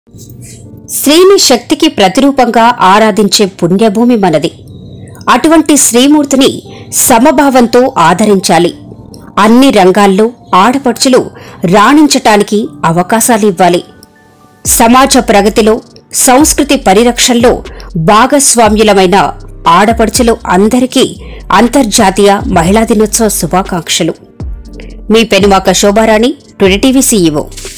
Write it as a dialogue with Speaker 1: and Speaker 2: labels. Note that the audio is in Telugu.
Speaker 1: స్త్రీని శక్తికి ప్రతిరూపంగా ఆరాధించే పుణ్యభూమి మనది. అటువంటి శ్రీమూర్తిని సమభావంతో ఆదరించాలి. అన్ని రంగాల్లో ఆడపడుచులు రాణించటానికి అవకాశాలివ్వాలి. సమాజ ప్రగతిలో, సంస్కృతి పరిరక్షణలో భాగస్వామ్యులమైన ఆడపడుచులు అందరికీ అంతర్జాతీయ మహిళా దినోత్సవ శుభాకాంక్షలు. మీ పెనుమాక శోభారాణి, టుడే టీవీ CEO.